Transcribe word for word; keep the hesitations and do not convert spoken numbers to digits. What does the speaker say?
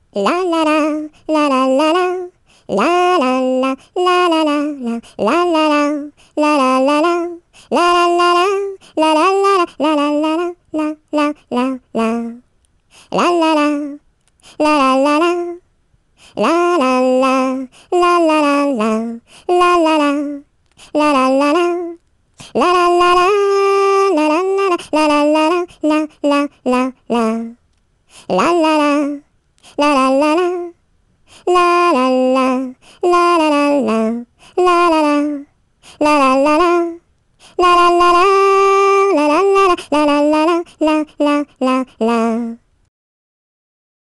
La la la, la la la la, la la la, la la la la, la la la, la la la la, la la la la, la la la la, la la la la, la la la la, la la la, la la la la, la la la, la la la la, la la la, la la la la, la la la la, la la la la, la la la la, la la la la, la la la. La la la la, la la la.